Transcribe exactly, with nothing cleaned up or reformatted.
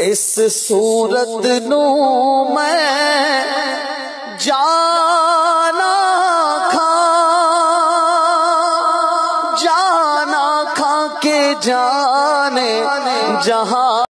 इस सूरत नू मैं जाना खा जाना खा के जाने जहां